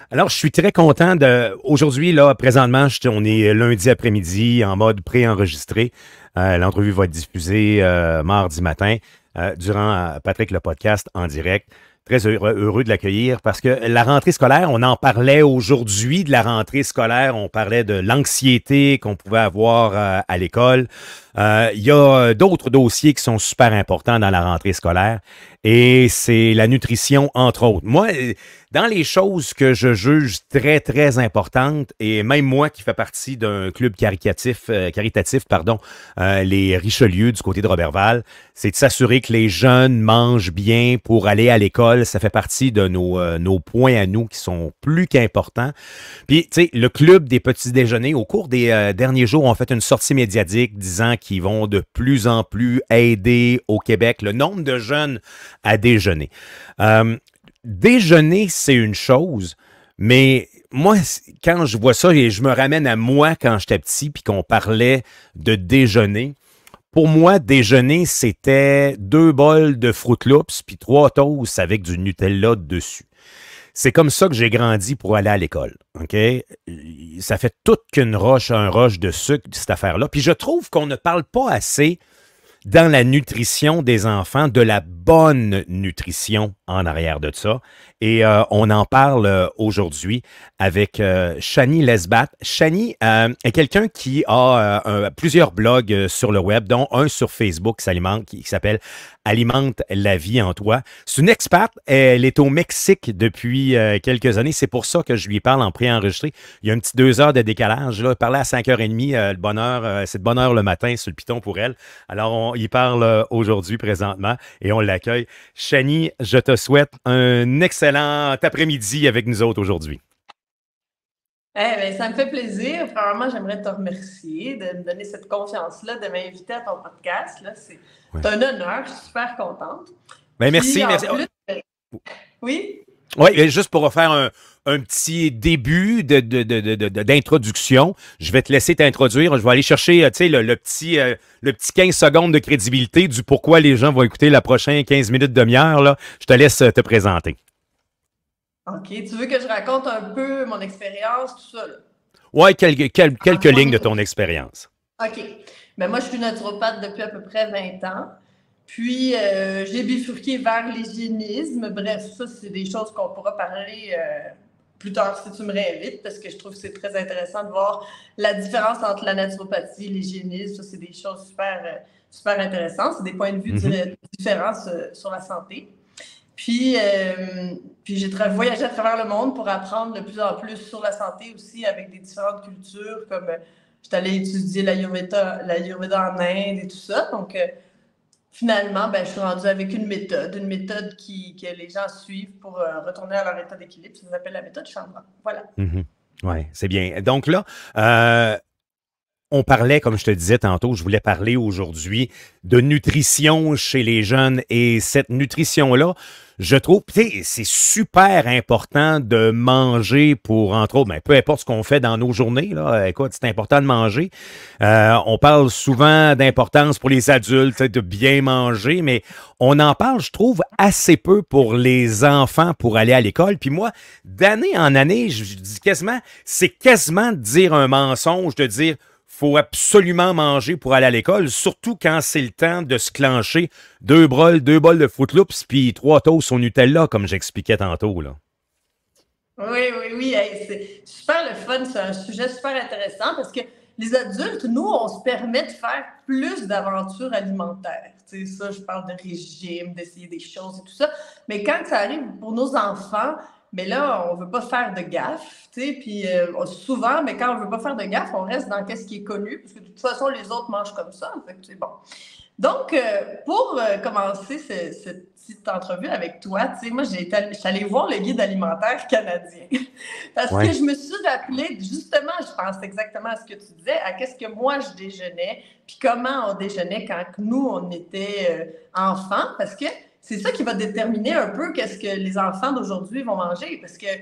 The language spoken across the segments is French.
Alors, je suis très content de. Aujourd'hui, là, présentement, on est lundi après-midi en mode pré-enregistré. L'entrevue va être diffusée mardi matin durant Patrick le podcast en direct. Très heureux de l'accueillir parce que la rentrée scolaire, on en parlait aujourd'hui de la rentrée scolaire, on parlait de l'anxiété qu'on pouvait avoir à l'école. Il y a d'autres dossiers qui sont super importants dans la rentrée scolaire et c'est la nutrition, entre autres. Moi, dans les choses que je juge très, très importantes, et même moi qui fais partie d'un club caritatif, les Richelieu du côté de Roberval, c'est de s'assurer que les jeunes mangent bien pour aller à l'école. Ça fait partie de nos points à nous qui sont plus qu'importants. Puis, tu sais, le club des petits déjeuners, au cours des derniers jours, ont fait une sortie médiatique disant qu'ils vont de plus en plus aider au Québec le nombre de jeunes à déjeuner. Déjeuner, c'est une chose, mais moi, quand je vois ça et je me ramène à moi quand j'étais petit puis qu'on parlait de déjeuner, pour moi, déjeuner, c'était 2 bols de Froot Loops puis 3 toasts avec du Nutella dessus. C'est comme ça que j'ai grandi pour aller à l'école. OK? Ça fait toute qu'une roche, un roche de sucre, cette affaire-là. Puis je trouve qu'on ne parle pas assez dans la nutrition des enfants, de la bonne nutrition en arrière de ça. Et on en parle aujourd'hui avec Shani Lesbat. Shani est quelqu'un qui a plusieurs blogs sur le web, dont un sur Facebook qui s'appelle Alimente la vie en toi. C'est une experte. Elle est au Mexique depuis quelques années. C'est pour ça que je lui parle en pré-enregistré. Il y a un petit 2 heures de décalage. Là, parler à 5h30, le bonheur, c'est de bonne heure le matin sur le piton pour elle. Alors, il parle aujourd'hui présentement et on l'accueille. Shani, je te souhaite un excellent après-midi avec nous autres aujourd'hui. Ben, ça me fait plaisir. Premièrement, j'aimerais te remercier de me donner cette confiance-là, de m'inviter à ton podcast. Là. C'est un honneur. Je suis super contente. Ben, merci. Merci. Plus, oui? Oui, juste pour faire un petit début d'introduction, je vais te laisser t'introduire. Je vais aller chercher le petit 15 secondes de crédibilité du pourquoi les gens vont écouter la prochaine 15 minutes, demi-heure. Là. Je te laisse te présenter. OK. Tu veux que je raconte un peu mon expérience, tout ça? Oui, quelques lignes de ton expérience. OK. Ben, moi, je suis naturopathe depuis à peu près 20 ans. Puis, j'ai bifurqué vers l'hygiénisme. Bref, ça, c'est des choses qu'on pourra parler plus tard si tu me réinvites, parce que je trouve que c'est très intéressant de voir la différence entre la naturopathie et l'hygiénisme. Ça, c'est des choses super intéressantes. C'est des points de vue différents sur la santé. Puis j'ai voyagé à travers le monde pour apprendre de plus en plus sur la santé aussi avec des différentes cultures, comme j'étais allée étudier l'Ayurveda en Inde et tout ça. Donc, finalement, je suis rendue avec une méthode que les gens suivent pour retourner à leur état d'équilibre. Ça s'appelle la méthode Chandra. Voilà. Oui, c'est bien. Donc là, on parlait, comme je te disais tantôt, je voulais parler aujourd'hui de nutrition chez les jeunes et cette nutrition-là, je trouve, c'est super important de manger pour, entre autres, peu importe ce qu'on fait dans nos journées, là, écoute, c'est important de manger. On parle souvent d'importance pour les adultes, de bien manger, mais on en parle, je trouve, assez peu pour les enfants pour aller à l'école. Puis moi, d'année en année, je dis quasiment, c'est quasiment de dire un mensonge, de dire faut absolument manger pour aller à l'école, surtout quand c'est le temps de se clencher 2 bols de Froot Loops puis 3 toasts au Nutella, comme j'expliquais tantôt, là. Oui. Hey, c'est super le fun. C'est un sujet super intéressant parce que les adultes, nous, on se permet de faire plus d'aventures alimentaires. Tu sais, ça, je parle de régime, d'essayer des choses et tout ça. Mais quand ça arrive pour nos enfants, mais là, on ne veut pas faire de gaffe, tu sais, puis souvent, mais quand on ne veut pas faire de gaffe, on reste dans ce qui est connu, parce que de toute façon, les autres mangent comme ça, fait que c'est bon. Donc, pour commencer cette petite entrevue avec toi, tu sais, moi, je suis allée voir le guide alimentaire canadien, parce que je me suis rappelée, justement, je pense exactement à ce que tu disais, à qu'est-ce que moi, je déjeunais, puis comment on déjeunait quand nous, on était enfants, parce que c'est ça qui va déterminer un peu qu'est-ce que les enfants d'aujourd'hui vont manger. Parce que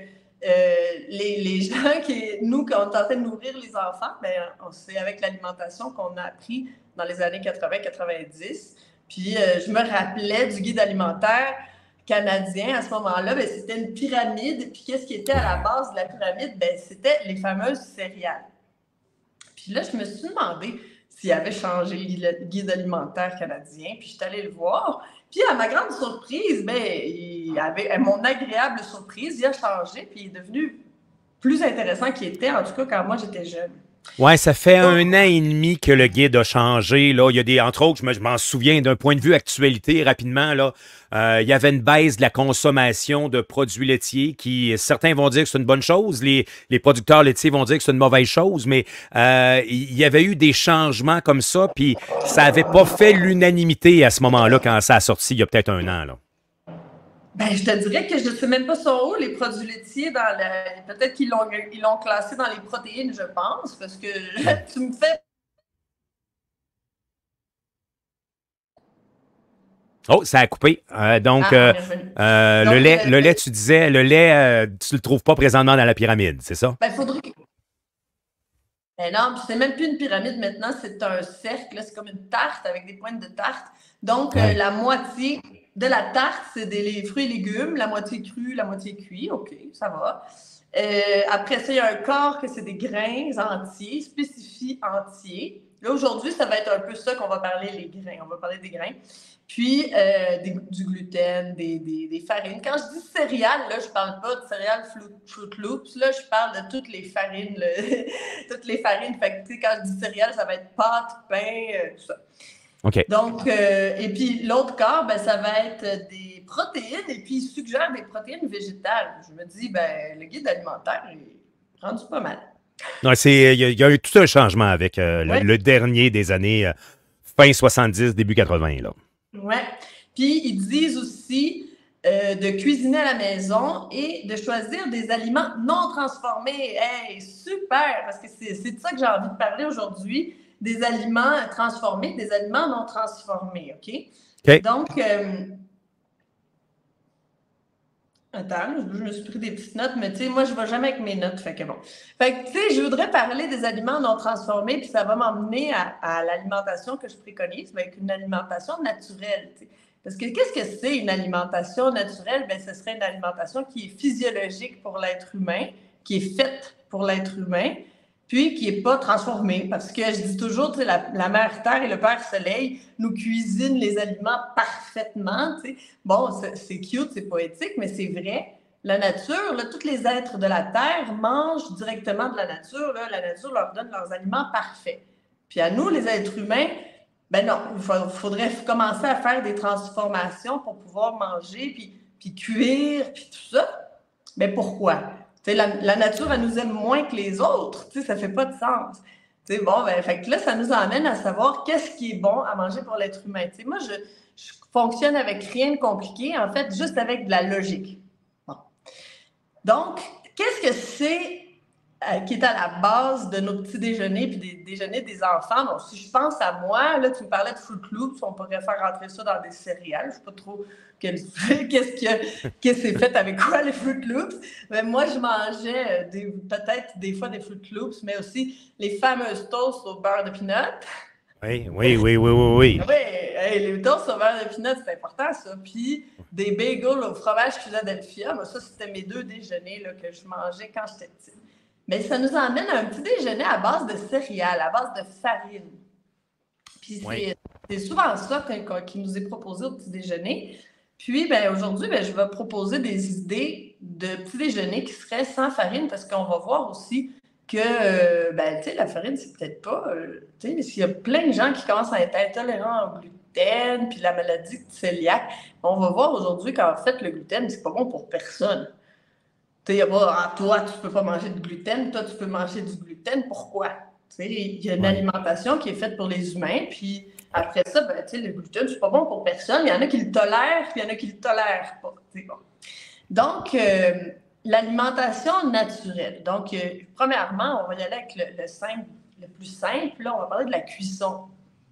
les gens nous, quand on est en train de nourrir les enfants, c'est avec l'alimentation qu'on a appris dans les années 80-90. Puis je me rappelais du guide alimentaire canadien à ce moment-là, ben, c'était une pyramide. Puis qu'est-ce qui était à la base de la pyramide? Ben, c'était les fameuses céréales. Puis là, je me suis demandé s'il avait changé le guide alimentaire canadien. Puis je suis allée le voir. Puis à ma grande surprise, ben, à mon agréable surprise, il a changé. Puis il est devenu plus intéressant qu'il était, en tout cas quand moi j'étais jeune. Ouais, ça fait 1 an et demi que le guide a changé. Là, il y a des, entre autres, je m'en souviens d'un point de vue actualité rapidement. Là, il y avait une baisse de la consommation de produits laitiers qui, certains vont dire que c'est une bonne chose, les producteurs laitiers vont dire que c'est une mauvaise chose, mais il y avait eu des changements comme ça, puis ça n'avait pas fait l'unanimité à ce moment-là quand ça a sorti il y a peut-être 1 an. Là. Ben, je te dirais que je ne sais même pas sont où les produits laitiers dans le. Peut-être qu'ils l'ont classé dans les protéines, je pense, parce que tu me fais. Oh, ça a coupé. Le lait, tu disais, tu le trouves pas présentement dans la pyramide, c'est ça? Ben, faudrait que. Ben non, c'est même plus une pyramide maintenant, c'est un cercle, c'est comme une tarte avec des pointes de tarte. Donc, la moitié de la tarte, c'est les fruits et légumes, la moitié crue, la moitié cuit. OK, ça va. Après ça, il y a un quart que c'est des grains entiers, spécifiés entiers. Là, aujourd'hui, ça va être un peu ça qu'on va parler, les grains. On va parler des grains. Puis, du gluten, des farines. Quand je dis céréales, là, je ne parle pas de céréales Fruit Loops. Là, je parle de toutes les farines. Toutes les farines. Fait que, quand je dis céréales, ça va être pâte, pain, tout ça. OK. Donc, et puis l'autre quart, ben, ça va être des protéines. Et puis, il suggère des protéines végétales. Je me dis, ben, le guide alimentaire est rendu pas mal. Non, il y a eu tout un changement avec le dernier des années fin 70, début 80. Là. Ouais. Puis, ils disent aussi de cuisiner à la maison et de choisir des aliments non transformés. Hey, super! Parce que c'est de ça que j'ai envie de parler aujourd'hui. Des aliments transformés, des aliments non transformés, OK? Donc, attends, je me suis pris des petites notes, mais tu sais, moi, je ne vais jamais avec mes notes, fait que bon. Fait que, tu sais, je voudrais parler des aliments non transformés, puis ça va m'emmener à l'alimentation que je préconise, avec une alimentation naturelle, tu sais. Parce que qu'est-ce que c'est une alimentation naturelle? Bien, ce serait une alimentation qui est physiologique pour l'être humain, qui est faite pour l'être humain, puis qui n'est pas transformée. Parce que je dis toujours, tu sais, la Mère Terre et le Père Soleil nous cuisinent les aliments parfaitement, tu sais. Bon, c'est cute, c'est poétique, mais c'est vrai. La nature, là, tous les êtres de la Terre mangent directement de la nature. Là. La nature leur donne leurs aliments parfaits. Puis à nous, les êtres humains, ben non, il faudrait commencer à faire des transformations pour pouvoir manger, puis cuire, puis tout ça. Mais pourquoi? La nature, elle nous aime moins que les autres. Ça ne fait pas de sens. Bon, ben, fait que là, ça nous emmène à savoir qu'est-ce qui est bon à manger pour l'être humain. Moi, je fonctionne avec rien de compliqué, en fait, juste avec de la logique. Bon. Donc, qu'est-ce que c'est qui est à la base de nos petits déjeuners puis des déjeuners des enfants? Bon, si je pense à moi, là, tu me parlais de Fruit Loops, on pourrait faire rentrer ça dans des céréales. Je ne sais pas trop qu'est-ce que c'est fait avec quoi, les Fruit Loops. Mais moi, je mangeais peut-être des fois des Fruit Loops, mais aussi les fameuses toasts au beurre de peanut. Oui. Oui, les toasts au beurre de peanut, c'est important, ça. Puis des bagels au fromage Philadelphia. Moi, ça, c'était mes 2 déjeuners là, que je mangeais quand j'étais petite. Mais ça nous emmène à un petit déjeuner à base de céréales, à base de farine. Puis c'est souvent ça qui nous est proposé au petit déjeuner. Puis ben, aujourd'hui, ben, je vais proposer des idées de petit déjeuner qui seraient sans farine parce qu'on va voir aussi que ben, la farine, c'est peut-être pas... parce qu'il y a plein de gens qui commencent à être intolérants au gluten, puis la maladie cœliaque. On va voir aujourd'hui qu'en fait, le gluten, c'est pas bon pour personne. Tu sais, toi, tu peux pas manger de gluten, toi, tu peux manger du gluten. Pourquoi? Il y a une alimentation qui est faite pour les humains, puis après ça, ben, le gluten, c'est pas bon pour personne. Il y en a qui le tolèrent, puis il y en a qui le tolèrent pas. Bon. Donc, l'alimentation naturelle. Donc, premièrement, on va y aller avec le plus simple. Là, on va parler de la cuisson.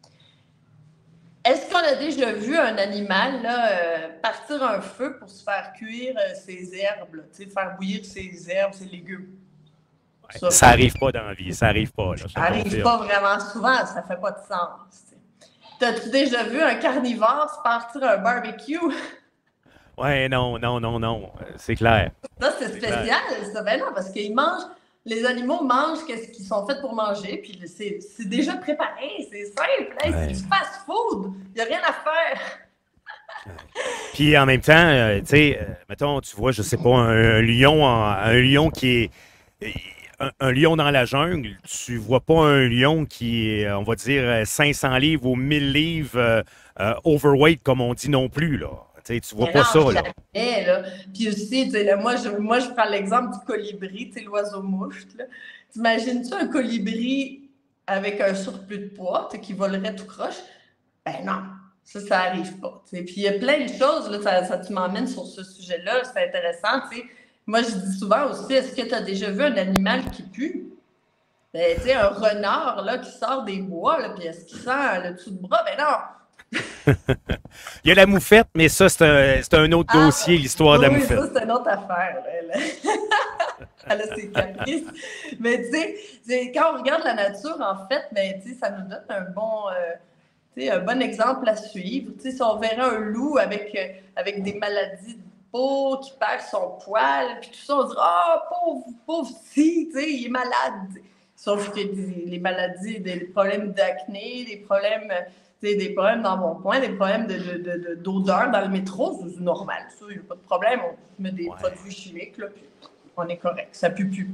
Est-ce qu'on a déjà vu un animal là, partir un feu pour se faire cuire ses herbes, là, faire bouillir ses herbes, ses légumes? Ouais, ça n'arrive pas dans la vie, ça n'arrive pas. Là, ça n'arrive pas vraiment souvent, ça ne fait pas de sens. T'as-tu déjà vu un carnivore se partir un barbecue? Ouais, non, non, non, non. C'est clair. Ça, c'est C'est clair. spécial, ça. Ben non, parce qu'ils mangent, les animaux mangent qu'est-ce qu'ils sont faits pour manger, puis c'est déjà préparé, c'est simple, hey, c'est Ouais. du fast-food, il n'y a rien à faire. Puis en même temps, tu sais, mettons, tu vois, je sais pas, un lion qui est un lion dans la jungle, tu vois pas un lion qui est, on va dire, 500 livres ou 1000 livres overweight, comme on dit non plus, là. Tu vois Mais pas non, ça, là. jamais, là. Puis aussi, tu sais, là, moi, je prends l'exemple du colibri, tu sais, l'oiseau-mouche, là. T'imagines-tu un colibri avec un surplus de poids, tu sais, qui volerait tout croche? Ben non, ça arrive pas. Tu sais. Puis il y a plein de choses, là, tu m'emmènes sur ce sujet-là, c'est intéressant, tu sais. Moi, je dis souvent aussi, est-ce que tu as déjà vu un animal qui pue? Ben, tu sais, un renard, là, qui sort des bois, là, puis est-ce qu'il sent le dessous de bras? Ben non! Il y a la moufette, mais ça, c'est un autre Ah, dossier, l'histoire de la oui, moufette. ça, c'est une autre affaire, là. Elle a ses caprices. Mais tu sais, quand on regarde la nature, en fait, ben, tu sais, ça nous donne un bon exemple à suivre. Tu sais, si on verrait un loup avec des maladies de peau, qui perd son poil, puis tout ça, on dirait, ah, pauvre, pauvre, si, tu sais, il est malade. Sauf que les maladies, des problèmes d'acné, des problèmes d'embonpoint, des problèmes d'odeur dans le métro, c'est normal. Ça, il n'y a pas de problème. On met des Ouais. produits chimiques, là, puis on est correct. Ça pue plus.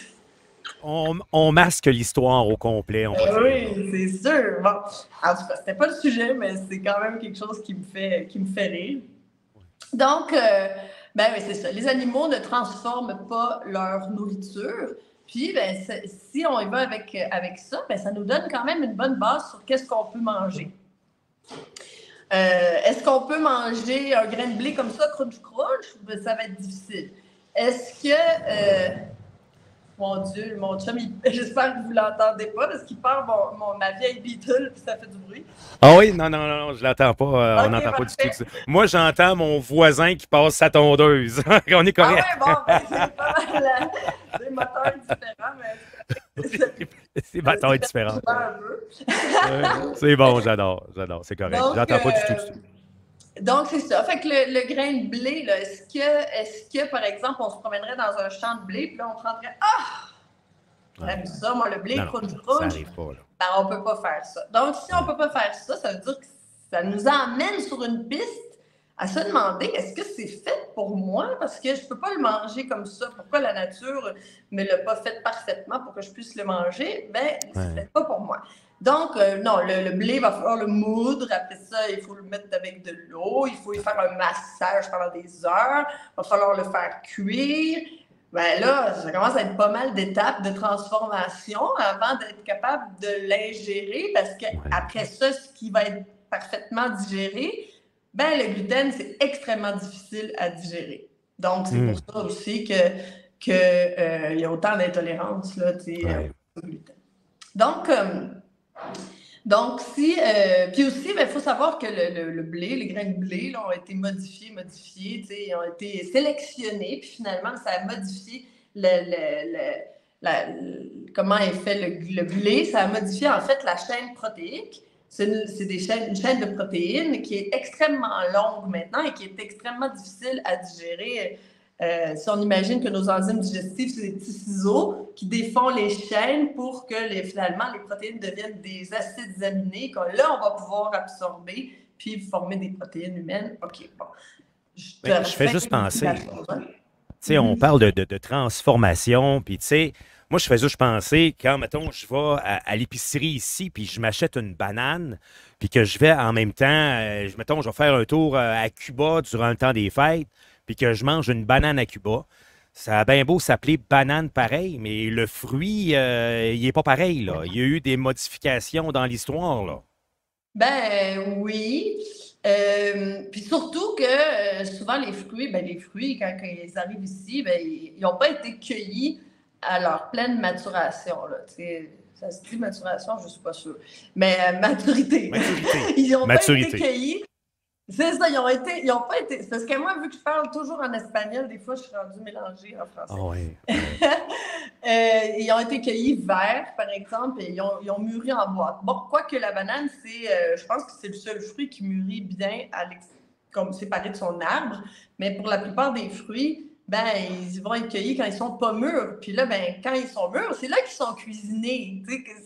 On masque l'histoire au complet, on va dire, là. Oui, c'est sûr. Bon, en tout cas, c'était pas le sujet, mais c'est quand même quelque chose qui me fait rire. Donc, ben oui, c'est ça. Les animaux ne transforment pas leur nourriture. Puis, ben, si on y va avec ça, ben, ça nous donne quand même une bonne base sur qu'est-ce qu'on peut manger. Est-ce qu'on peut manger un grain de blé comme ça, crunch? Ben, ça va être difficile. Est-ce que mon Dieu, mon chum, j'espère que vous ne l'entendez pas parce qu'il part ma vieille Beetle puis ça fait du bruit. Ah oui, non, non, non, non, je l'entends pas. On OK, n'entend pas du tout parfait. ça. Moi, j'entends mon voisin qui passe sa tondeuse. On est Ah correct. ouais, bon, ben, c'est pas mal des moteurs différents, mais C'est bataille je différente. un peu. C'est bon, j'adore, j'adore, c'est correct. Donc, J'entends pas du tout ça. donc c'est ça. Fait que le grain de blé, là, est-ce que, par exemple, on se promènerait dans un champ de blé, puis là, on prendrait, ah, Ouais. j'aime ça, moi, le blé, Non, non, crunch, ça crunch. arrive pas, là. Ben, on ne peut pas faire ça. Donc, si on ne Ouais. peut pas faire ça, ça veut dire que ça nous emmène sur une piste à se demander est-ce que c'est fait pour moi? Parce que je ne peux pas le manger comme ça. Pourquoi la nature ne me l'a pas fait parfaitement pour que je puisse le manger? Ben, c'est Ouais. fait pas pour moi. Donc, non, le blé, il va falloir le moudre. Après ça, il faut le mettre avec de l'eau. Il faut y faire un massage pendant des heures. Il va falloir le faire cuire. Ben là, ça commence à être pas mal d'étapes de transformation avant d'être capable de l'ingérer parce Ouais. qu'après ça, ce qui va être parfaitement digéré, ben le gluten, c'est extrêmement difficile à digérer. Donc, c'est pour Hmm. ça aussi que, y a autant d'intolérance là, Ouais. au gluten. Donc, puis aussi, il faut savoir que le blé, les grains de blé là, ont été modifiés, ils ont été sélectionnés, puis finalement, ça a modifié comment est fait le blé. Ça a modifié en fait la chaîne protéique. C'est une chaîne de protéines qui est extrêmement longue maintenant et qui est extrêmement difficile à digérer. Si on imagine que nos enzymes digestives, c'est des petits ciseaux qui défont les chaînes pour que finalement les protéines deviennent des acides aminés, que là, on va pouvoir absorber puis former des protéines humaines. OK, bon. Je te Mais je fais juste simplifie la penser, chose, hein? tu sais, on parle de transformation, puis tu sais, moi, je fais juste penser, quand, mettons, je vais à l'épicerie ici, puis je m'achète une banane, puis que je vais en même temps, mettons, je vais faire un tour à Cuba durant le temps des fêtes, puis que je mange une banane à Cuba. Ça a bien beau s'appeler banane pareil, mais le fruit, il n'est pas pareil, là. Il y a eu des modifications dans l'histoire, là. Ben oui. Puis surtout que souvent les fruits, quand ils arrivent ici, ben, ils n'ont pas été cueillis à leur pleine maturation. Là. Ça se dit maturation, je ne suis pas sûre. Mais maturité. Maturité. Ils n'ont pas été Maturité. cueillis. C'est ça, ils ont pas été. Parce que moi, vu que je parle toujours en espagnol, des fois, je suis rendue mélangée en Ah français. ouais, ouais. Ils ont été cueillis verts, par exemple, et ils ont mûri en boîte. Bon, quoique la banane, je pense que c'est le seul fruit qui mûrit bien comme séparés de son arbre. Mais pour la plupart des fruits, ben, ils vont être cueillis quand ils sont pas mûrs. Puis là, ben, quand ils sont mûrs, c'est là qu'ils sont cuisinés.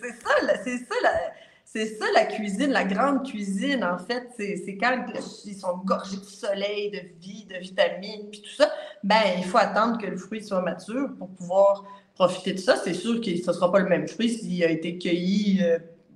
C'est ça la cuisine, la grande cuisine, en fait. C'est quand ils sont gorgés de soleil, de vie, de vitamines, puis tout ça. Ben, il faut attendre que le fruit soit mature pour pouvoir profiter de ça. C'est sûr que ce ne sera pas le même fruit s'il a été cueilli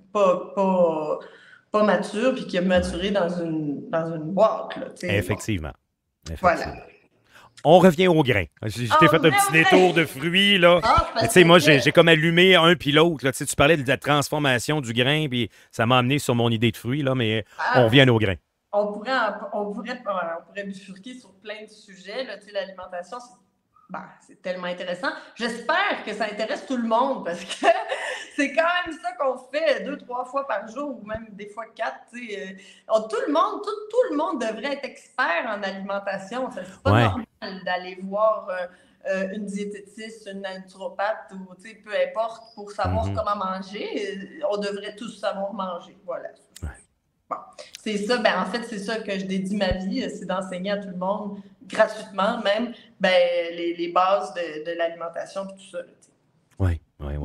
pas mature, puis qu'il a maturé dans une boîte. Là, Effectivement. Bon. Voilà. On revient au grain. Je t'ai fait un petit détour de fruits, là. Tu sais, moi, j'ai comme allumé un puis l'autre. Tu parlais de la transformation du grain, puis ça m'a amené sur mon idée de fruits, là, mais on revient au grain. On pourrait bifurquer sur plein de sujets. L'alimentation, c'est tellement intéressant. J'espère que ça intéresse tout le monde, parce que c'est quand même ça qu'on fait 2-3 fois par jour, ou même des fois 4. Tout le monde devrait être expert en alimentation. C'est pas normal d'aller voir une diététiste, une naturopathe, ou peu importe, pour savoir comment manger. On devrait tous savoir manger. Voilà. Bon, c'est ça, en fait, c'est ça que je dédie ma vie, c'est d'enseigner à tout le monde, gratuitement même, les bases de l'alimentation et tout ça. Oui.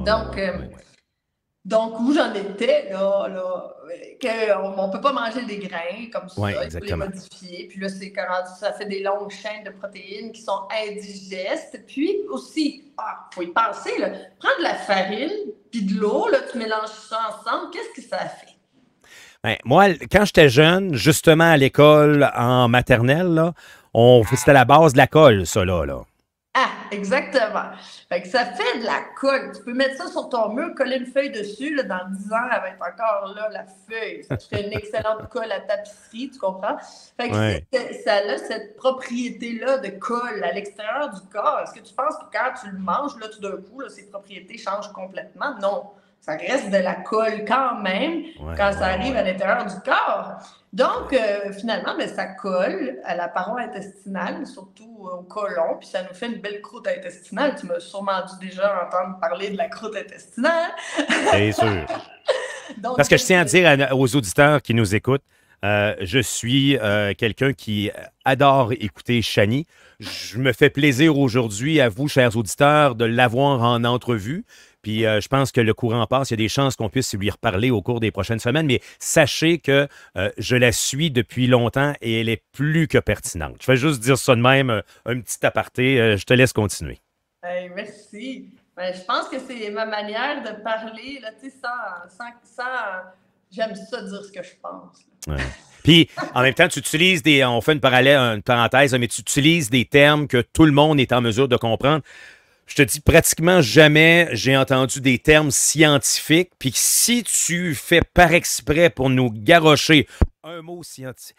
Donc, où j'en étais, qu'on ne peut pas manger des grains comme ça, il faut les modifier. Puis là, c'est quand ça fait des longues chaînes de protéines qui sont indigestes. Puis aussi, faut y penser, là, prendre de la farine puis de l'eau, là, tu mélanges ça ensemble, qu'est-ce que ça fait? Ben, moi, quand j'étais jeune, justement à l'école en maternelle, là, c'était la base de la colle, ça là. Ah, exactement. Fait que ça fait de la colle. Tu peux mettre ça sur ton mur, coller une feuille dessus. Là, dans 10 ans, elle va être encore là, la feuille. Ça te fait une excellente colle à tapisserie, tu comprends? Fait que ça a cette propriété-là de colle à l'extérieur du corps. Est-ce que tu penses que quand tu le manges, là, tout d'un coup, là, ces propriétés changent complètement? Non. Ça reste de la colle quand même quand ça arrive à l'intérieur du corps. Donc, finalement, ça colle à la paroi intestinale, surtout au côlon, puis ça nous fait une belle croûte intestinale. Tu m'as sûrement dû déjà entendre parler de la croûte intestinale. C'est sûr. Donc, parce que je tiens à dire aux auditeurs qui nous écoutent, je suis quelqu'un qui adore écouter Chanie. Je me fais plaisir aujourd'hui, à vous, chers auditeurs, de l'avoir en entrevue. Puis je pense que le courant passe. Il y a des chances qu'on puisse lui reparler au cours des prochaines semaines. Mais sachez que je la suis depuis longtemps et elle est plus que pertinente. Je vais juste dire ça de même, un petit aparté. Je te laisse continuer. Hey, merci. Je pense que c'est ma manière de parler, là, sans... J'aime ça dire ce que je pense. Ouais. Puis, en même temps, tu utilises on fait une parenthèse, mais tu utilises des termes que tout le monde est en mesure de comprendre. Je te dis, pratiquement jamais j'ai entendu des termes scientifiques. Puis si tu fais par exprès pour nous garrocher un mot scientifique,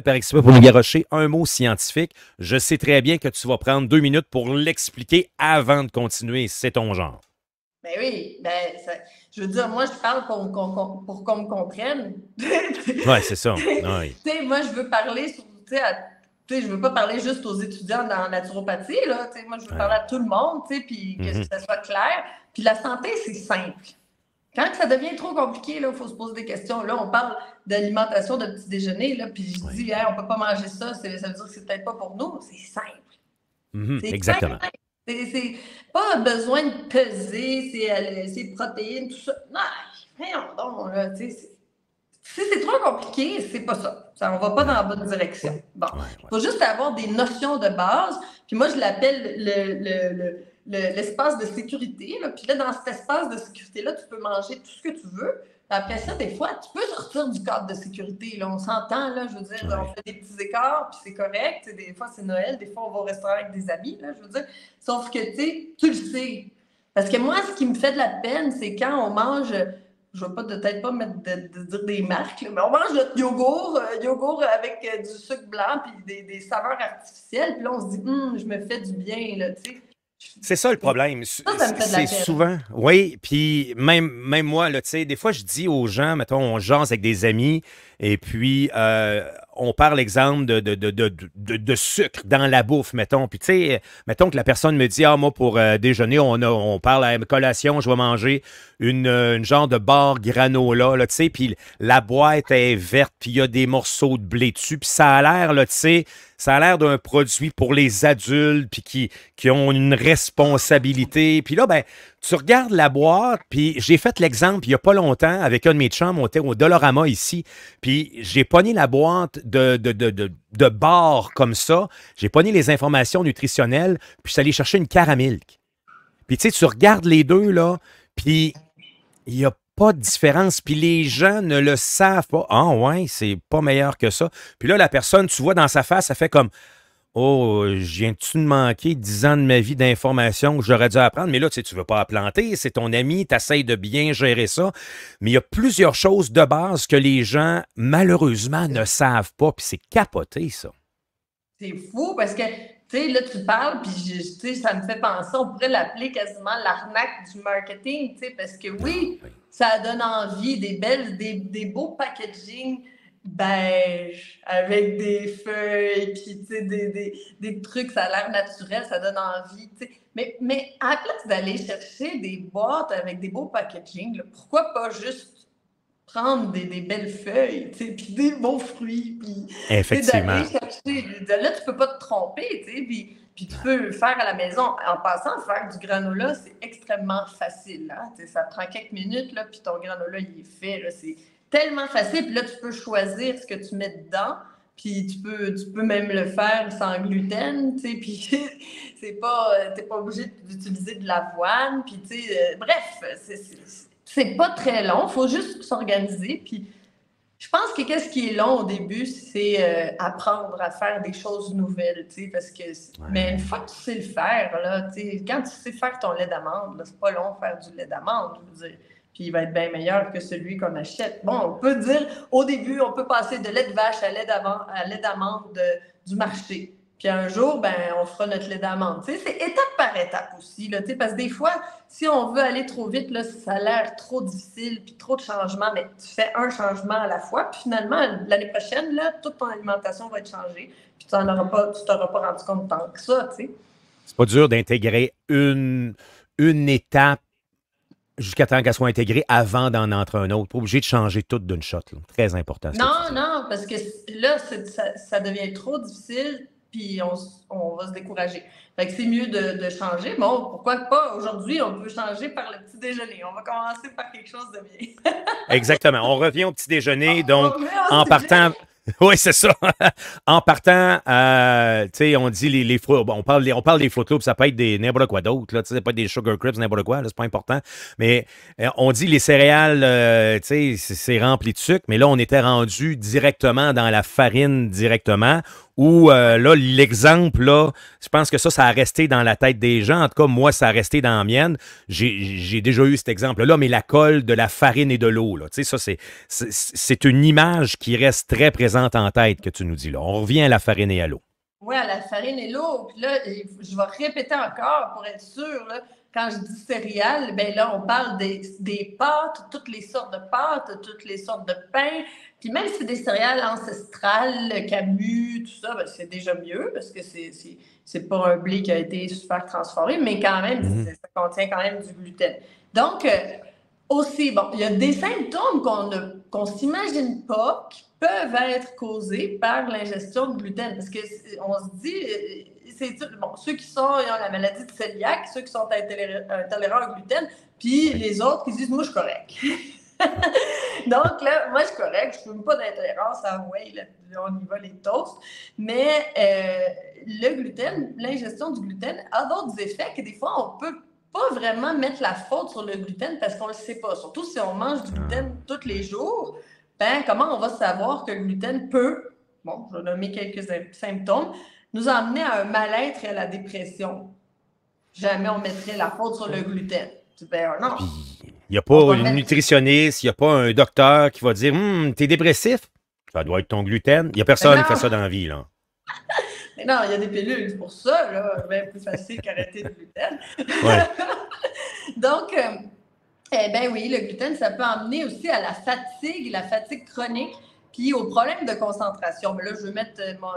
je sais très bien que tu vas prendre 2 minutes pour l'expliquer avant de continuer. C'est ton genre. Ben oui, je veux dire, moi, je parle pour qu'on me comprenne. Oui, c'est ça. Oui. Moi, je veux parler je veux pas parler juste aux étudiants dans la naturopathie, là. Moi, je veux parler à tout le monde, puis que ça soit clair. Puis la santé, c'est simple. Quand ça devient trop compliqué, il faut se poser des questions. Là, on parle d'alimentation de petit déjeuner, là, puis je dis, on peut pas manger ça, ça veut dire que c'est peut-être pas pour nous. C'est simple. Exactement. Simple. C'est pas besoin de peser ses protéines, tout ça. Non, voyons donc, là, si c'est trop compliqué, c'est pas ça. On va pas dans la bonne direction. Bon, il faut juste avoir des notions de base. Puis moi, je l'appelle l'espace de sécurité. Là. Puis là, dans cet espace de sécurité-là, tu peux manger tout ce que tu veux. Après ça, des fois, tu peux sortir du cadre de sécurité. Là. On s'entend, là, je veux dire, on fait des petits écarts, puis c'est correct. Des fois, c'est Noël, des fois, on va au restaurant avec des amis, là, je veux dire. Sauf que, tu le sais. Parce que moi, ce qui me fait de la peine, c'est quand on mange... Je ne vais peut-être pas mettre de dire des marques, là, mais on mange notre yogourt avec du sucre blanc puis des saveurs artificielles. Puis là, on se dit, je me fais du bien, là, tu sais. C'est ça le problème. Ça me fait de la peine. C'est souvent, oui, puis même moi, là, tu sais, des fois, je dis aux gens, mettons, on jase avec des amis, Et puis, on parle, exemple, de sucre dans la bouffe, mettons. Puis, tu sais, mettons que la personne me dit, ah, moi, pour déjeuner, on parle à collation, je vais manger une genre de barre granola, là, tu sais, puis la boîte est verte, puis il y a des morceaux de blé dessus, puis ça a l'air, là, tu sais, ça a l'air d'un produit pour les adultes, puis qui ont une responsabilité. Puis là, ben, tu regardes la boîte, puis j'ai fait l'exemple il n'y a pas longtemps avec un de mes chums, on était au Dollarama ici, puis j'ai pogné la boîte de barres comme ça, j'ai pogné les informations nutritionnelles, puis je suis allé chercher une caramilk. Puis tu sais, tu regardes les deux, là, puis il n'y a pas de différence. Puis les gens ne le savent pas. Ah ouais, c'est pas meilleur que ça. Puis là, la personne, tu vois dans sa face, ça fait comme oh, je viens-tu de manquer 10 ans de ma vie d'informations que j'aurais dû apprendre? Mais là, tu sais, tu veux pas la planter, c'est ton ami, tu essaies de bien gérer ça. Mais il y a plusieurs choses de base que les gens, malheureusement, ne savent pas. Puis c'est capoté, ça. C'est fou parce que, tu sais, là, tu parles, puis, tu sais, ça me fait penser, on pourrait l'appeler quasiment l'arnaque du marketing, tu sais, parce que oui, ça donne envie, des beaux packaging beige avec des feuilles, puis, tu sais, des trucs, ça a l'air naturel, ça donne envie, tu sais. Mais à la place d'aller chercher des boîtes avec des beaux packaging, là, pourquoi pas juste prendre des belles feuilles, tu sais, puis des beaux fruits, puis Effectivement. d'aller chercher. Là, tu peux pas te tromper, tu sais, puis tu peux le faire à la maison. En passant, faire du granola, c'est extrêmement facile. Hein? Tu sais, ça prend quelques minutes, là, puis ton granola, il est fait. Là, c'est tellement facile. Puis là, tu peux choisir ce que tu mets dedans. Puis tu peux même le faire sans gluten, tu sais, puis t'es pas obligé d'utiliser de l'avoine, puis tu sais, bref, c'est pas très long, il faut juste s'organiser. Puis je pense que qu'est-ce qui est long au début, c'est apprendre à faire des choses nouvelles, tu sais, parce que mais une fois que tu sais le faire, là, tu sais, quand tu sais faire ton lait d'amande, là, c'est pas long faire du lait d'amande, je veux dire. Puis il va être bien meilleur que celui qu'on achète. Bon, on peut dire, au début, on peut passer de lait de vache à lait d'amande du marché. Puis un jour, ben, on fera notre lait d'amande. Tu sais, c'est étape par étape aussi, là, tu sais, parce que des fois, si on veut aller trop vite, là, ça a l'air trop difficile, puis trop de changements, mais tu fais un changement à la fois, puis finalement, l'année prochaine, là, toute ton alimentation va être changée, puis tu t'auras pas rendu compte tant que ça, tu sais. C'est pas dur d'intégrer une étape jusqu'à temps qu'elle soit intégrée avant d'en entrer un autre. Pas obligé de changer tout d'une shot. Là. Très important. Non, parce que là, ça devient trop difficile, puis on va se décourager. Fait que c'est mieux de changer. Bon, pourquoi pas? Aujourd'hui, on peut changer par le petit déjeuner. On va commencer par quelque chose de bien. Exactement. On revient au petit déjeuner. Donc, en partant... Oui, c'est ça. En partant, tu sais, on dit les fruits, on parle des Fruit Loops, ça peut être des n'importe quoi d'autre, là, tu sais, ça peut être des Sugar Crisps, n'importe quoi, là, c'est pas important. Mais on dit les céréales, tu sais, c'est rempli de sucre, mais là, on était rendu directement dans la farine directement, où là, l'exemple, là, je pense que ça a resté dans la tête des gens. En tout cas, moi, ça a resté dans la mienne. J'ai déjà eu cet exemple-là, mais la colle de la farine et de l'eau, là, tu sais, ça, c'est une image qui reste très présente en tête que tu nous dis là. On revient à la farine et à l'eau. Oui, à la farine et l'eau. Puis là, je vais répéter encore pour être sûr, là, quand je dis céréales, ben là, on parle des pâtes, toutes les sortes de pâtes, toutes les sortes de pains. Puis même si c'est des céréales ancestrales, camus, tout ça, ben c'est déjà mieux parce que c'est pas un blé qui a été super transformé, mais quand même, ça contient quand même du gluten. Donc, aussi, bon, il y a des symptômes qu'on s'imagine pas qui peuvent être causés par l'ingestion de gluten. Parce qu'on se dit, bon, ceux qui ont la maladie de cœliaque, ceux qui sont intolérants au gluten, puis les autres qui disent, moi, je suis correct. Donc là, moi, je suis correct, je ne fais pas d'intolérance à ouais, là, on y va les toasts. Mais le gluten, l'ingestion du gluten a d'autres effets que des fois, on peut pas vraiment mettre la faute sur le gluten parce qu'on le sait pas. Surtout si on mange du gluten tous les jours, ben comment on va savoir que le gluten peut, bon, je vais nommer quelques symptômes, nous emmener à un mal-être et à la dépression. Jamais on mettrait la faute sur le gluten. Ben non. Il n'y a pas une nutritionniste, il n'y a pas un docteur qui va dire t'es dépressif? Ça doit être ton gluten. Il n'y a personne qui fait ça dans la vie, là. Mais non, il y a des pilules pour ça, là. Bien plus facile qu'arrêter le gluten. Ouais. Donc, eh bien oui, le gluten, ça peut emmener aussi à la fatigue chronique. Puis au problème de concentration, mais là, je veux mettre,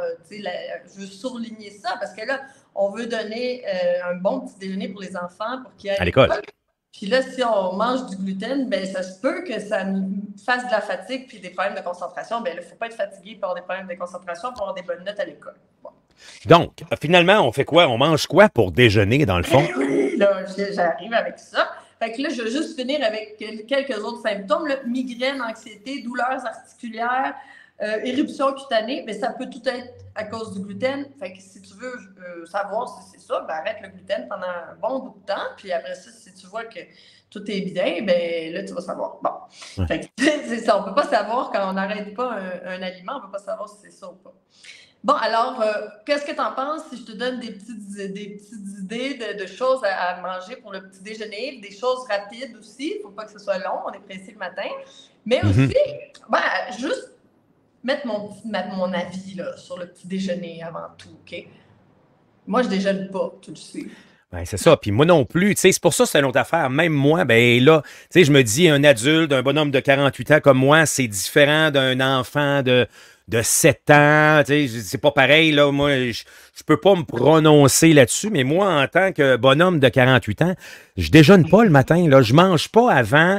je veux surligner ça parce que là, on veut donner un bon petit déjeuner pour les enfants pour qu'ils aillent à l'école. Puis là, si on mange du gluten, ben ça se peut que ça nous fasse de la fatigue puis des problèmes de concentration. Ben là, il ne faut pas être fatigué pour avoir des problèmes de concentration, pour avoir des bonnes notes à l'école. Bon. Donc, finalement, on fait quoi? On mange quoi pour déjeuner, dans le fond? Oui, là, j'arrive avec ça. Fait que là, je vais juste finir avec quelques autres symptômes. Là, migraine, anxiété, douleurs articulaires, éruption cutanée, mais ça peut tout être à cause du gluten. Fait que si tu veux savoir si c'est ça, ben arrête le gluten pendant un bon bout de temps. Puis après ça, si tu vois que tout est bien, ben là, tu vas savoir. Bon. Fait que c'est ça. On ne peut pas savoir quand on n'arrête pas un aliment, on ne peut pas savoir si c'est ça ou pas. Bon, alors, qu'est-ce que tu en penses si je te donne des petites idées de choses à manger pour le petit déjeuner, des choses rapides aussi, il ne faut pas que ce soit long, on est pressé le matin, mais aussi, juste mettre mon avis là, sur le petit déjeuner avant tout, OK? Moi, je déjeune pas, tu le sais. Ben, c'est ça. Puis moi non plus. Tu sais, c'est pour ça que c'est une autre affaire. Même moi, ben là, tu sais, je me dis, un adulte, un bonhomme de 48 ans comme moi, c'est différent d'un enfant de 7 ans. Tu sais, c'est pas pareil, là. Moi, je peux pas me prononcer là-dessus, mais moi, en tant que bonhomme de 48 ans, je déjeune pas le matin, là. Je mange pas avant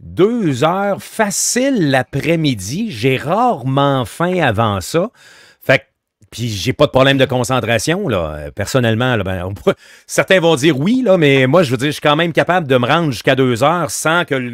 2 heures facile l'après-midi. J'ai rarement faim avant ça. Fait que puis j'ai pas de problème de concentration, là. Personnellement, là, certains vont dire oui, là, mais moi, je veux dire, je suis quand même capable de me rendre jusqu'à 2 heures sans que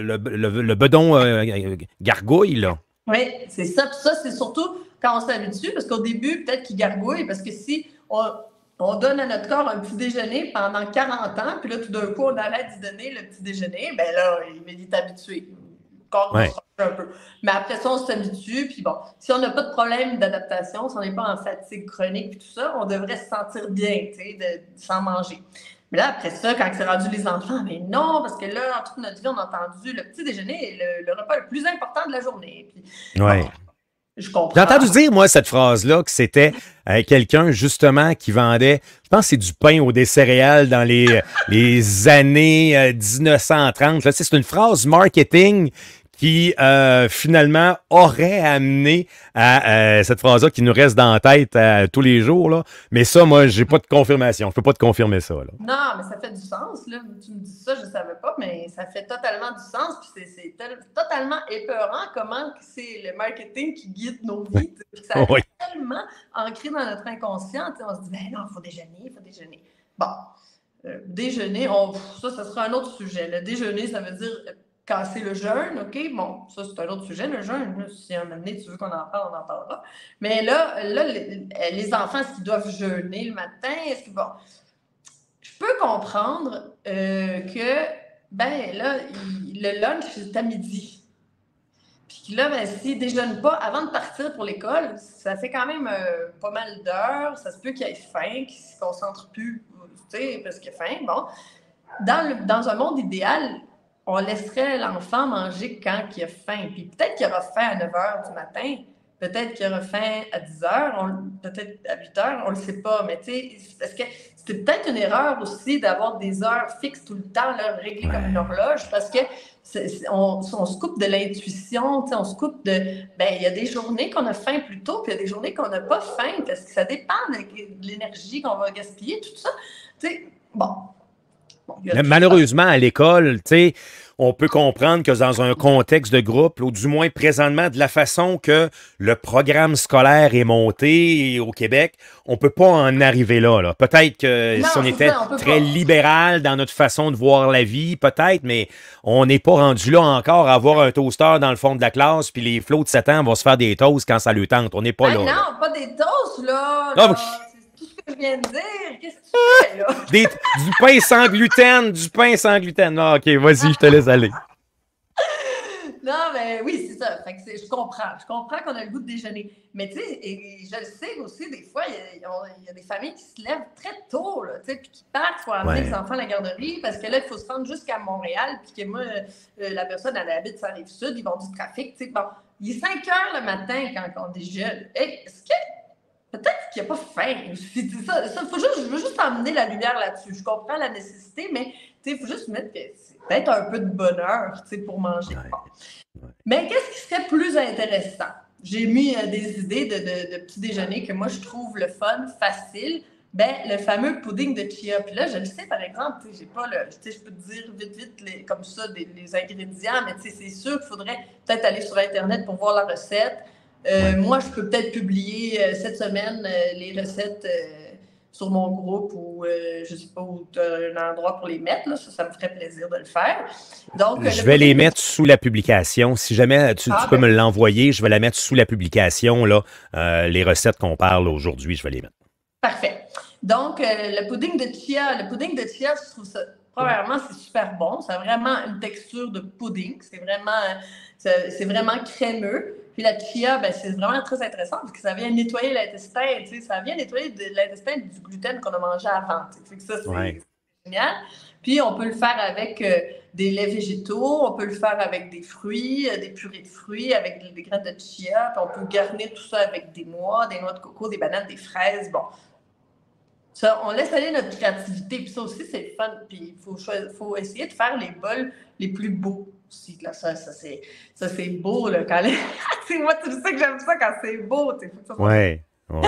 le bedon gargouille, là. Oui, c'est ça. Puis ça, c'est surtout quand on s'habitue, parce qu'au début, peut-être qu'il gargouille, parce que si on donne à notre corps un petit déjeuner pendant 40 ans, puis là, tout d'un coup, on arrête d'y donner le petit déjeuner, bien là, il est habitué. Le corps va se changer un peu. Mais après ça, on s'habitue, puis bon, si on n'a pas de problème d'adaptation, si on n'est pas en fatigue chronique et tout ça, on devrait se sentir bien, tu sais, sans manger. Mais là, après ça, quand c'est rendu les enfants, mais non, parce que là, en toute notre vie, on a entendu le petit déjeuner est le repas le plus important de la journée. Puis, ouais. Bon, je comprends. J'ai entendu dire, moi, cette phrase-là, que c'était quelqu'un, justement, qui vendait, je pense que c'est du pain ou des céréales dans les années 1930. Là, c'est une phrase marketing qui, finalement, aurait amené à cette phrase-là qui nous reste dans la tête tous les jours. Là. Mais ça, moi, j'ai pas de confirmation. Je peux pas te confirmer ça. Là. Non, mais ça fait du sens. Là. Tu me dis ça, je ne savais pas, mais ça fait totalement du sens. Puis c'est totalement épeurant comment c'est le marketing qui guide nos vies. Puis ça est tellement ancré dans notre inconscient. On se dit, ben non, il faut déjeuner, il faut déjeuner. Bon, déjeuner, ça sera un autre sujet. Le déjeuner, ça veut dire casser le jeûne, OK? Bon, ça, c'est un autre sujet, le jeûne. Là, si à un moment donné, tu veux qu'on en parle, on en parlera. Mais là les enfants, est-ce qu'ils doivent jeûner le matin? Est-ce que, bon, je peux comprendre que, ben là, le lunch, c'est à midi. Puis là, ben, s'ils ne déjeunent pas avant de partir pour l'école, ça fait quand même pas mal d'heures. Ça se peut qu'il ait faim, qu'il ne se concentre plus, tu sais, parce qu'il a faim. Bon. Dans un monde idéal, on laisserait l'enfant manger quand il a faim. Puis peut-être qu'il aura faim à 9 h du matin, peut-être qu'il aura faim à 10 h, peut-être à 8 h, on ne le sait pas. Mais tu sais, parce que c'est peut-être une erreur aussi d'avoir des heures fixes tout le temps, là, réglées comme une horloge, parce que on se coupe de l'intuition, on se coupe de... Ben, il y a des journées qu'on a faim plus tôt, puis il y a des journées qu'on n'a pas faim, parce que ça dépend de l'énergie qu'on va gaspiller, tout ça. Tu sais, bon... Malheureusement, à l'école, tu sais, on peut comprendre que dans un contexte de groupe, ou du moins présentement, de la façon que le programme scolaire est monté au Québec, on peut pas en arriver là. Peut-être que si on était très libéral dans notre façon de voir la vie, peut-être, mais on n'est pas rendu là encore à avoir un toaster dans le fond de la classe, puis les flots de 7 ans vont se faire des toasts quand ça lui tente. On n'est pas là. Non, pas des toasts, là. Non, je viens de dire. Qu'est-ce que tu fais, là? Du pain sans gluten, du pain sans gluten. Non, OK, vas-y, je te laisse aller. Non, mais oui, c'est ça. Fait que je comprends. Je comprends qu'on a le goût de déjeuner. Mais tu sais, je le sais aussi, des fois, il y a des familles qui se lèvent très tôt, là, tu sais, puis qui partent pour amener les enfants à la garderie, parce que là, il faut se rendre jusqu'à Montréal, puis que moi, la personne, elle habite sur la Rive-Sud, ils vont du trafic, tu sais. Bon, il est 5 h le matin quand on déjeune. Hey, est-ce que... Peut-être qu'il n'y a pas faim. Je veux juste emmener la lumière là-dessus. Je comprends la nécessité, mais il faut juste mettre que c'est peut-être un peu de bonheur pour manger. Mais qu'est-ce qui serait plus intéressant? j'ai mis des idées de petit déjeuner que moi, je trouve le fun, facile. Ben, le fameux pudding de chia. Puis là, je le sais, par exemple, j'ai pas je peux te dire vite, comme ça, les ingrédients, mais c'est sûr qu'il faudrait peut-être aller sur Internet pour voir la recette. Moi, je peux peut-être publier cette semaine les recettes sur mon groupe ou je sais pas où tu as un endroit pour les mettre. Là. Ça me ferait plaisir de le faire. Donc, je vais les mettre sous la publication. Si jamais tu peux me l'envoyer, je vais la mettre sous la publication. Là, les recettes qu'on parle aujourd'hui, je vais les mettre. Parfait. Donc, le pudding de chia, je trouve ça, premièrement, c'est super bon. Ça a vraiment une texture de pudding. C'est vraiment crémeux. Puis la chia, ben, c'est vraiment très intéressant parce que ça vient nettoyer l'intestin. Ça vient nettoyer l'intestin du gluten qu'on a mangé avant. Fait que ça, c'est génial. Puis, on peut le faire avec des laits végétaux. On peut le faire avec des fruits, des purées de fruits, avec des graines de chia. Puis, on peut garnir tout ça avec des noix de coco, des bananes, des fraises. Bon. Ça, on laisse aller notre créativité. Puis ça aussi, c'est le fun. Puis il faut essayer de faire les bols les plus beaux aussi. Là, ça c'est beau. Là, quand moi, tu sais que j'aime ça quand c'est beau. Oui.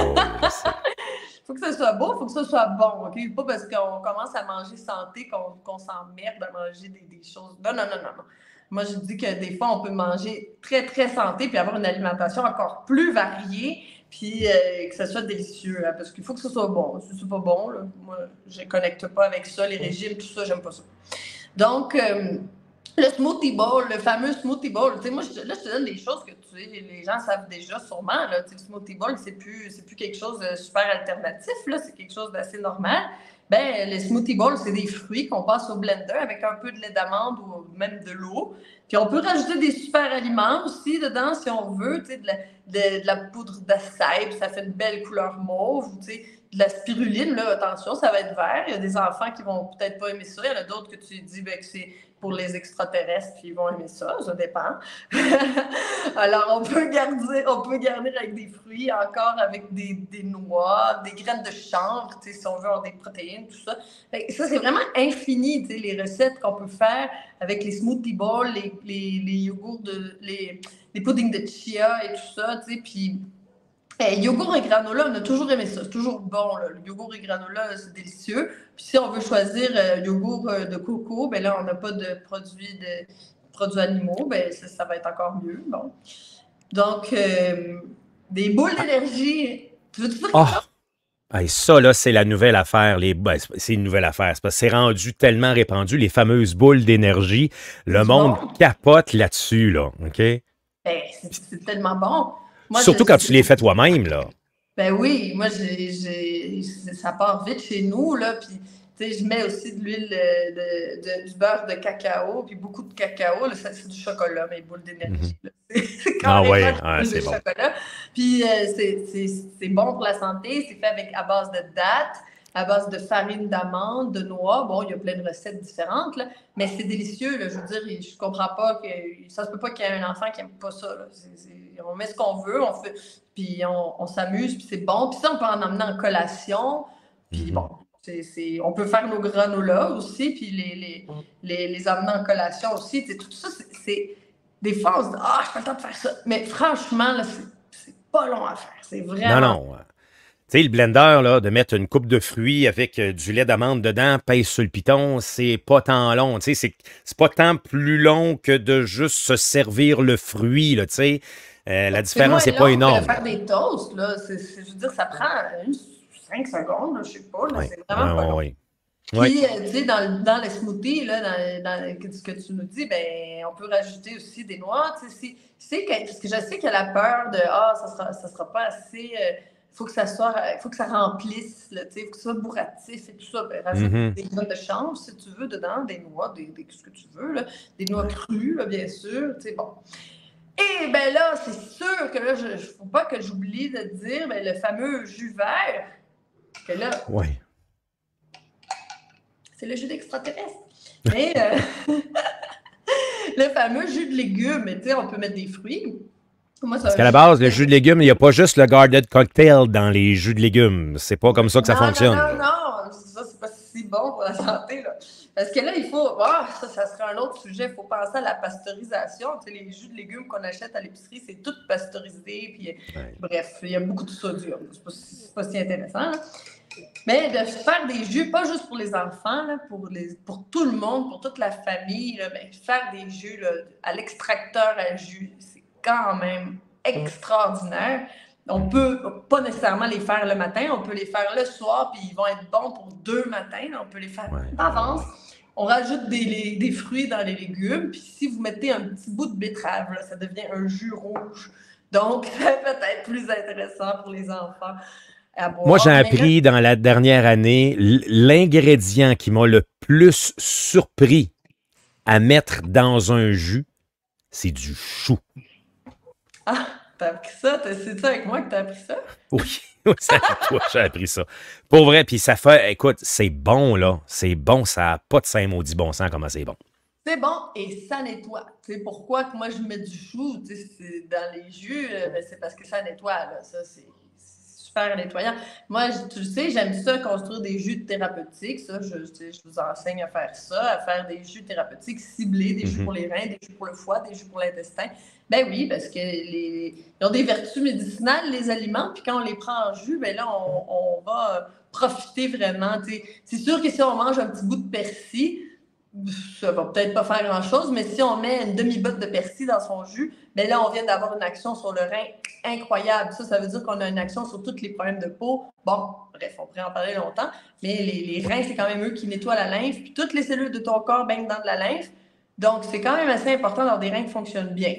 Faut que ça soit beau, faut que ça soit bon. Okay? Pas parce qu'on commence à manger santé qu'on s'emmerde à manger des choses. Non. Moi, je dis que des fois, on peut manger très, très santé puis avoir une alimentation encore plus variée. Puis que ça soit délicieux, hein, parce qu'il faut que ce soit bon. Si c'est pas bon, là, moi, je ne connecte pas avec ça, les régimes, tout ça, j'aime pas ça. Donc, le smoothie bowl, le fameux smoothie bowl, tu sais, moi, je te donne des choses que les gens savent déjà sûrement, là, le smoothie bowl, c'est plus quelque chose de super alternatif, là, c'est quelque chose d'assez normal. Ben, le smoothie bowl, c'est des fruits qu'on passe au blender avec un peu de lait d'amande ou même de l'eau. Puis on peut rajouter des super aliments aussi dedans si on veut, tu sais, de la poudre d'acai, ça fait une belle couleur mauve, tu sais, de la spiruline, là, attention, ça va être vert. Il y a des enfants qui vont peut-être pas aimer ça. Il y en a d'autres que tu dis ben, que c'est pour les extraterrestres, puis ils vont aimer ça dépend. Alors, on peut garnir avec des fruits, encore avec des noix, des graines de chanvre, tu sais, si on veut avoir des protéines, tout ça. Ça, c'est vraiment infini, tu sais, les recettes qu'on peut faire avec les smoothie bowls, les yogourts, les puddings de chia et tout ça, tu sais, puis yogourt et granola, on a toujours aimé ça. C'est toujours bon, là. Le yogourt et granola, c'est délicieux. Puis si on veut choisir yogourt de coco, ben là, on n'a pas de produits animaux, ben ça va être encore mieux. Bon. Donc, des boules d'énergie. Tu veux-tu dire ça? Hey, ça, là, c'est la nouvelle affaire. C'est une nouvelle affaire. C'est parce que c'est rendu tellement répandu, les fameuses boules d'énergie. Le monde capote là-dessus, là. OK? Ben, c'est tellement bon. Moi, surtout quand tu les fais toi-même, là. Ben oui, moi, ça part vite chez nous, là, puis, tu sais, je mets aussi de l'huile, du beurre de cacao, puis beaucoup de cacao, là, c'est du chocolat, mes boules d'énergie, c'est carrément du chocolat. Puis, c'est bon pour la santé, c'est fait à base de dattes, à base de farine d'amande, de noix. Bon, il y a plein de recettes différentes, là, mais c'est délicieux. Là, je veux dire, je comprends pas que ça se peut pas qu'il y ait un enfant qui n'aime pas ça. Là. On met ce qu'on veut, on fait, puis on s'amuse, puis c'est bon. Puis ça, on peut en emmener en collation. Puis bon, on peut faire nos granolas aussi, puis les emmener en collation aussi. Tout ça, c'est des fois, on se dit « Ah, je n'ai pas le temps de faire ça. » Mais franchement, là, c'est pas long à faire. C'est vraiment... Non. Tu sais, le blender, là, de mettre une coupe de fruits avec du lait d'amande dedans, pèse sur le piton, c'est pas tant long. Tu sais, c'est pas tant plus long que de juste se servir le fruit, là, tu sais. La différence n'est pas énorme. Faire des toasts, là, je veux dire, ça prend 5 secondes, là, je sais pas, là, c'est vraiment pas long. Oui. Puis, tu sais, dans les smoothies, là, dans ce que tu nous dis, ben, on peut rajouter aussi des noix. Tu sais, parce que je sais qu'il y a la peur de ça sera pas assez. Faut que ça remplisse, il faut que ça soit bourratif et tout ça. Ben, rajoute des graines de chanvre, si tu veux, dedans, des noix, ce que tu veux, là, des noix crues, là, bien sûr. Bon. Et bien là, c'est sûr que là, il ne faut pas que j'oublie de dire le fameux jus vert. Que là, c'est le jus d'extraterrestre. Mais le fameux jus de légumes, on peut mettre des fruits. Parce qu'à la base, le jus de légumes, il n'y a pas juste le Guarded Cocktail dans les jus de légumes. C'est pas comme ça que ça fonctionne. Non, ça, c'est pas si bon pour la santé, là. Parce que là, il faut... ça serait un autre sujet. Il faut penser à la pasteurisation. Tu sais, les jus de légumes qu'on achète à l'épicerie, c'est tout pasteurisé. Puis, bref, il y a beaucoup de sodium. C'est pas si intéressant, là. Mais de faire des jus, pas juste pour les enfants, là, pour tout le monde, pour toute la famille, là, faire des jus là, à l'extracteur à jus, c'est quand même extraordinaire. On peut pas nécessairement les faire le matin, on peut les faire le soir, puis ils vont être bons pour 2 matins. Là, on peut les faire d'avance. On rajoute des fruits dans les légumes, puis si vous mettez un petit bout de betterave, là, ça devient un jus rouge. Donc, ça peut être plus intéressant pour les enfants. Moi, j'ai appris dans la dernière année, l'ingrédient qui m'a le plus surpris à mettre dans un jus, c'est du chou. Ah, t'as appris ça? C'est-tu avec moi que t'as appris ça? Oui, c'est avec toi que j'ai appris ça. Pour vrai, puis ça fait, écoute, c'est bon, là. C'est bon, ça n'a pas de saint maudit bon sens comment c'est bon. C'est bon et ça nettoie. Tu sais, pourquoi que moi je mets du chou dans les jus? C'est parce que ça nettoie, là. Ça, c'est super nettoyant. Moi, tu le sais, j'aime ça, construire des jus thérapeutiques. Ça, je vous enseigne à faire ça, à faire des jus thérapeutiques ciblés, des jus pour les reins, des jus pour le foie, des jus pour l'intestin. Ben oui, parce que ils ont des vertus médicinales, les aliments, puis quand on les prend en jus, ben là, on va profiter vraiment. C'est sûr que si on mange un petit bout de persil, ça va peut-être pas faire grand-chose, mais si on met une demi-botte de persil dans son jus, bien là, on vient d'avoir une action sur le rein incroyable. Ça veut dire qu'on a une action sur tous les problèmes de peau. Bon, bref, on pourrait en parler longtemps, mais les reins, c'est quand même eux qui nettoient la lymphe, puis toutes les cellules de ton corps baignent dans de la lymphe. Donc, c'est quand même assez important d'avoir des reins qui fonctionnent bien.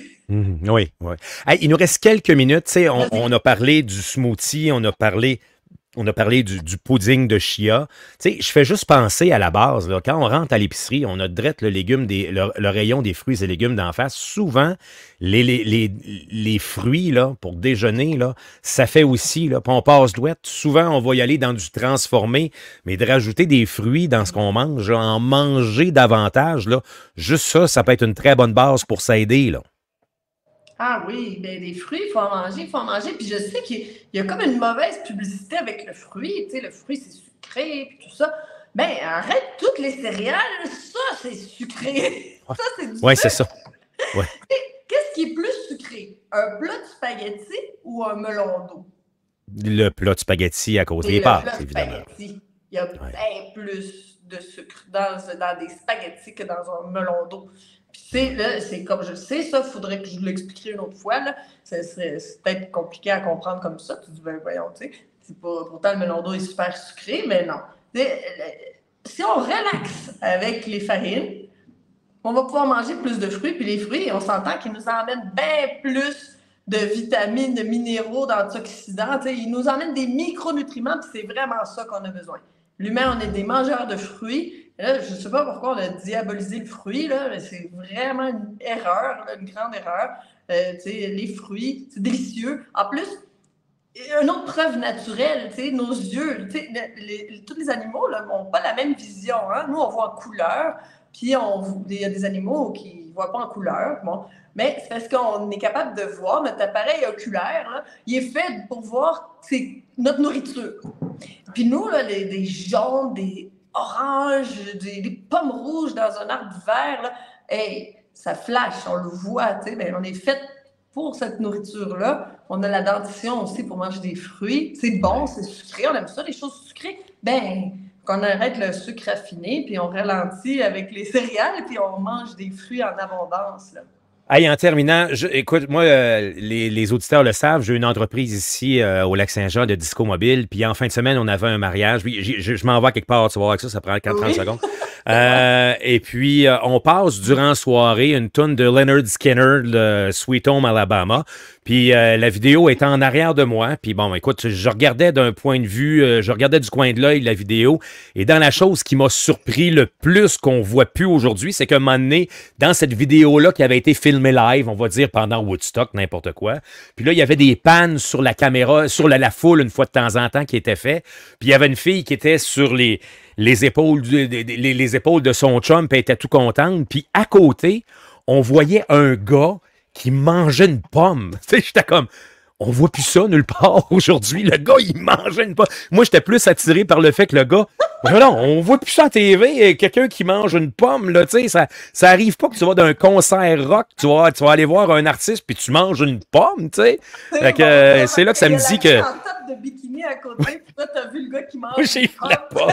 Oui. Hey, il nous reste quelques minutes. On a parlé du smoothie, on a parlé du pudding de chia. Tu sais, je fais juste penser à la base. Là, quand on rentre à l'épicerie, on a direct le rayon des fruits et légumes d'en face. Souvent, les fruits là, pour déjeuner, là, ça fait aussi, là, puis on passe douette. Souvent, on va y aller dans du transformé, mais de rajouter des fruits dans ce qu'on mange, là, en manger davantage, là, juste ça peut être une très bonne base pour s'aider, là. Ah oui, ben, des fruits, il faut en manger. Puis je sais qu'il y a comme une mauvaise publicité avec le fruit. Tu sais, le fruit, c'est sucré, puis tout ça. Ben, arrête toutes les céréales, ça, c'est sucré. Ça, c'est du sucre. Oui, c'est ça. Ouais. Qu'est-ce qui est plus sucré? Un plat de spaghetti ou un melon d'eau? Le plat de spaghetti à cause des pâtes, évidemment. Spaghetti. Il y a bien plus de sucre dans des spaghettis que dans un melon d'eau. Puis c'est comme je le sais, ça, il faudrait que je l'expliquerai une autre fois. Là. C'est peut-être compliqué à comprendre comme ça. Tu dis, ben voyons, tu sais, pourtant le melon d'eau est super sucré, mais non. Si on relaxe avec les farines, on va pouvoir manger plus de fruits. Puis les fruits, on s'entend qu'ils nous emmènent bien plus de vitamines, de minéraux, d'antioxydants. Ils nous emmènent des micronutriments, puis c'est vraiment ça qu'on a besoin. L'humain, on est des mangeurs de fruits. Là, je ne sais pas pourquoi on a diabolisé le fruit, là, mais c'est vraiment une erreur, là, une grande erreur. Les fruits, c'est délicieux. En plus, une autre preuve naturelle, nos yeux, tous les animaux n'ont pas la même vision. Hein? Nous, on voit en couleur, puis il y a des animaux qui ne voient pas en couleur. Bon. Mais c'est parce qu'on est capable de voir, notre appareil oculaire, là, il est fait pour voir notre nourriture. Puis nous, là, des jaunes, des oranges, des pommes rouges dans un arbre vert, là, hey, ça flash, on le voit, ben, on est fait pour cette nourriture-là. On a la dentition aussi pour manger des fruits. C'est bon, c'est sucré, on aime ça, les choses sucrées. Ben, qu'on arrête le sucre raffiné, puis on ralentit avec les céréales, puis on mange des fruits en abondance, là. Hey, en terminant, écoute, moi, les auditeurs le savent, j'ai une entreprise ici au Lac-Saint-Jean de disco mobile, puis en fin de semaine, on avait un mariage. Je m'en vais quelque part, tu vas voir que ça prend 30 secondes. Et puis, on passe durant la soirée une toune de Leonard Skinner, le Sweet Home Alabama. Puis la vidéo est en arrière de moi. Puis bon, écoute, je regardais d'un point de vue, je regardais du coin de l'œil la vidéo. Et dans la chose qui m'a surpris le plus qu'on voit plus aujourd'hui, c'est qu'à un moment donné, dans cette vidéo-là qui avait été filmée live, on va dire pendant Woodstock, n'importe quoi. Puis là, il y avait des pannes sur la caméra, sur la foule une fois de temps en temps qui était fait. Puis il y avait une fille qui était sur les épaules les épaules de son chum, puis elle était tout contente. Puis à côté, on voyait un gars qui mangeait une pomme. Tu sais, j'étais comme, on voit plus ça nulle part aujourd'hui. Le gars, il mangeait une pomme. Moi, j'étais plus attiré par le fait que le gars, Non, on voit plus ça à TV, quelqu'un qui mange une pomme, là, tu sais, ça arrive pas que tu vas d'un concert rock, tu vas aller voir un artiste puis tu manges une pomme, tu sais. Fait que c'est là que ça me dit que... Il y a la top de bikini à côté, puis toi, t'as vu le gars qui mange J'ai une la pomme.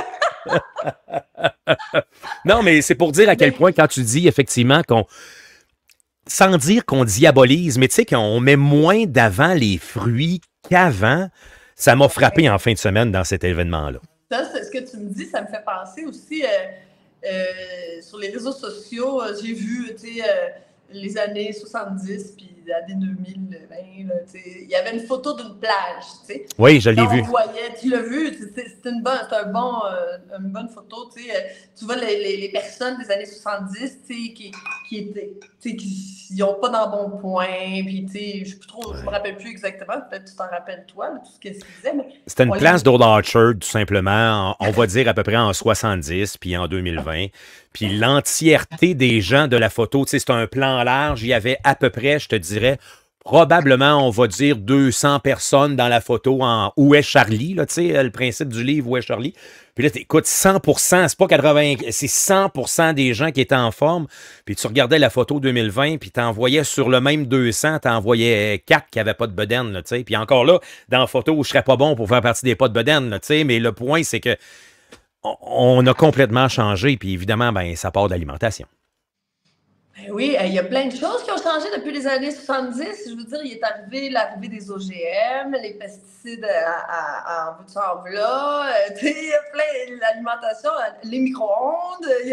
Non, mais c'est pour dire à quel point, quand tu dis effectivement qu'on... Sans dire qu'on diabolise, mais tu sais qu'on met moins d'avant les fruits qu'avant, ça m'a frappé en fin de semaine dans cet événement-là. Ça, c'est ce que tu me dis, ça me fait penser aussi sur les réseaux sociaux. J'ai vu, tu sais, les années 70 puis les années 2020, il y avait une photo d'une plage, tu sais. Oui, je l'ai vu. Voyait, tu l'as vu, c'est une bonne photo, tu sais. Tu vois les personnes des années 70, tu sais, qui étaient, tu sais, qui n'ont pas d'embonpoint, puis tu sais, je me rappelle plus exactement, peut-être que tu t'en rappelles toi, là, tout ce qu'ils disaient, mais... C'était une place d'Old Orchard, tout simplement, on va dire à peu près en 70, puis en 2020. Puis l'entièreté des gens de la photo, tu sais, c'est un plan large, il y avait à peu près, je te dirais, probablement, on va dire 200 personnes dans la photo en Où est Charlie, là, tu sais, le principe du livre Où est Charlie. Puis là, écoute, 100%, c'est pas 80, c'est 100% des gens qui étaient en forme. Puis tu regardais la photo 2020, puis t'en voyais sur le même 200, t'en voyais 4 qui n'avaient pas de bedaine, là, tu sais. Puis encore là, dans la photo, je serais pas bon pour faire partie des pas de bedaine, là, tu sais. Mais le point, c'est que on a complètement changé, puis évidemment, ben, ça part de l'alimentation. Ben oui, il y a plein de choses qui ont changé depuis les années 70. Je veux dire, il est arrivé l'arrivée des OGM, les pesticides en veux-tu en v'là, il y a plein l'alimentation, les micro-ondes, il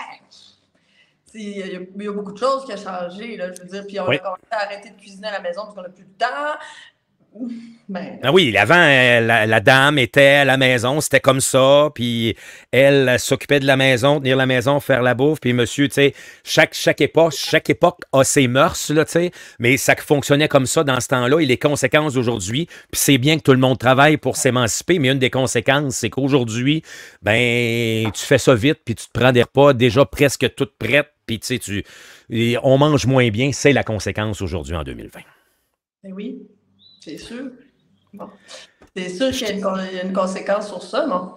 y a beaucoup de choses qui ont changé, là, je veux dire, puis on a commencé à arrêter de cuisiner à la maison parce qu'on n'a plus de temps. Ben, ah oui, avant, la dame était à la maison, c'était comme ça, puis elle s'occupait de la maison, tenir la maison, faire la bouffe, puis monsieur, tu sais, chaque époque a ses mœurs, là, tu sais, mais ça fonctionnait comme ça dans ce temps-là, et les conséquences d'aujourd'hui, puis c'est bien que tout le monde travaille pour s'émanciper, mais une des conséquences, c'est qu'aujourd'hui, ben, tu fais ça vite, puis tu te prends des repas déjà presque toutes prêtes, puis tu sais, on mange moins bien, c'est la conséquence aujourd'hui en 2020. Ben oui. C'est sûr. Bon. C'est sûr qu'il y a une conséquence sur ça, non?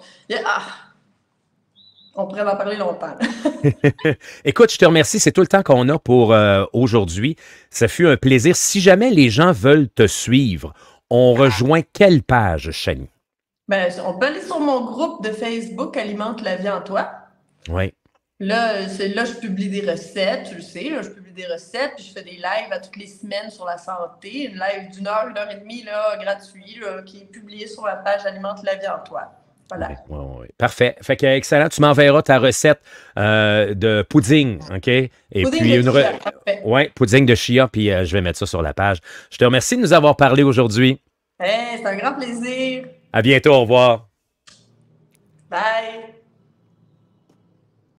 On pourrait en parler longtemps. Écoute, je te remercie. C'est tout le temps qu'on a pour aujourd'hui. Ça fut un plaisir. Si jamais les gens veulent te suivre, on rejoint quelle page, Chanie? Ben, on peut aller sur mon groupe de Facebook Alimente la vie en toi. Oui. Là, je publie des recettes, tu le sais, là, je publie des recettes, puis je fais des lives à toutes les semaines sur la santé, une live d'une heure et demie, là, gratuit, là, qui est publié sur la page Alimente la vie en toi. Voilà. Oui. Parfait. Fait que excellent. Tu m'enverras ta recette de pudding, OK? Et pudding puis de chia, parfait. Oui, pudding de chia, puis je vais mettre ça sur la page. Je te remercie de nous avoir parlé aujourd'hui. Hey, c'est un grand plaisir. À bientôt, au revoir. Bye.